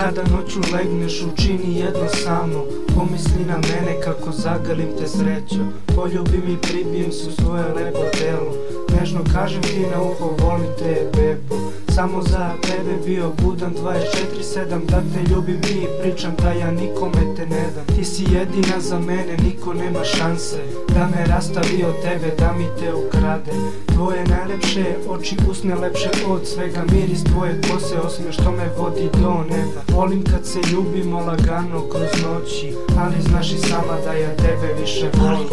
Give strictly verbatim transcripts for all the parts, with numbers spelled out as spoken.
Kada noću legneš učini jedno samo, pomisli na mene kako zagalim te srećo. Poljubim i pribijem se u svoje lepo telo, nežno kažem ti na uho volim te bebo. Samo za tebe bio budan dvadeset četiri sedam, da te ljubim i pričam da ja nikome te ne dam. Ti si jedina za mene, niko nema šanse da me rastavi od tebe, da mi te ukrade. Tvoje najlepše oči, usne lepše od svega, miris tvoje kose, osmeh što me vodi do neba. Volim kad se ljubimo lagano kroz noći, ali znaš i sama da ja tebe više volim.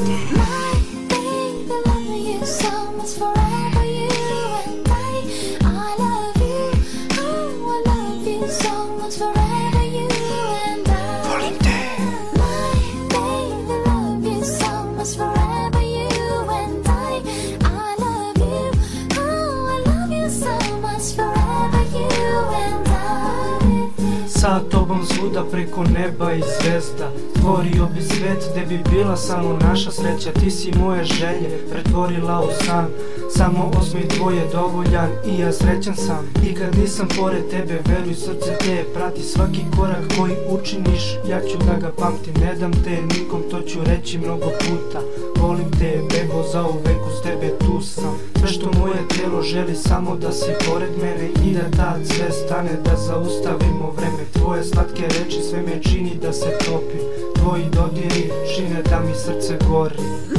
Sa tobom svuda preko neba i zvezda, stvorio bi svet gde bi bila samo naša sreća. Ti si moje želje pretvorila u san, samo osmeh tvoj je dovoljan i ja srećan sam. I kad nisam pored tebe, veruj srce te prati, svaki korak koji učiniš ja ću da ga pamtim. Ne dam te nikom, to ću reći mnogo puta, volim te bebo, zauvek uz tebe tu sam. Sve što moje telo želi samo da si pored mene i da tad sve stane, da zaustavimo vreme. Tvoje slatke reči sve me čini da se topim, tvoji dodiri čine da mi srce gori.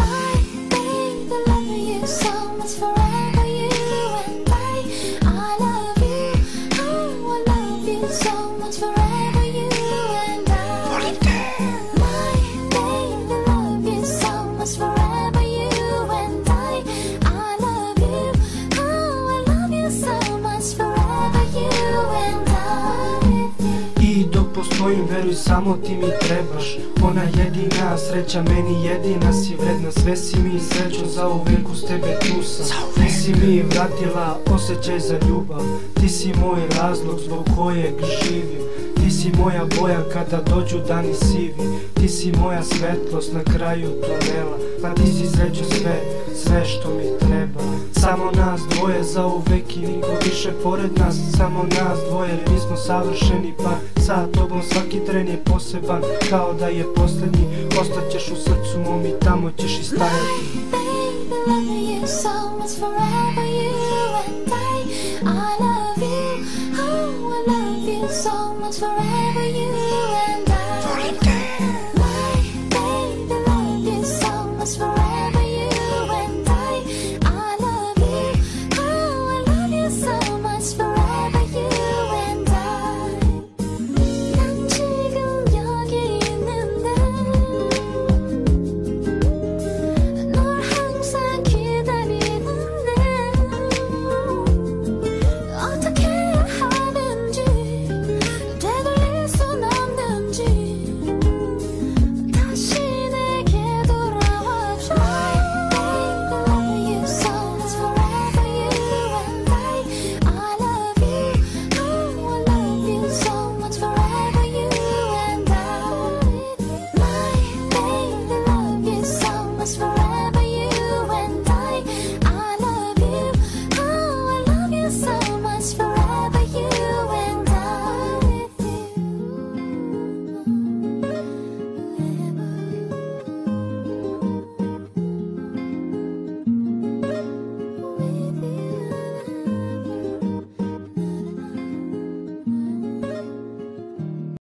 Postojim, veruj, samo ti mi trebaš, ona jedina sreća, meni jedina si vredna. Sve si mi srećo, zauvek uz tebe tu sam. Ti si mi vratila osjećaj za ljubav, ti si moj razlog zbog kojeg živim. Ti si moja boja kada dođu dani sivi, ti si moja svetlost na kraju tunela. Pa ti si srećo sve, sve što mi treba. Samo nas dvoje zauvek i niko više pored nas. Samo nas dvoje jer mi smo savršeni par. Sa tobom svaki tren je poseban, kao da je poslednji. Ostaćeš u srcu mom i tamo ćeš i stajati. So much forever you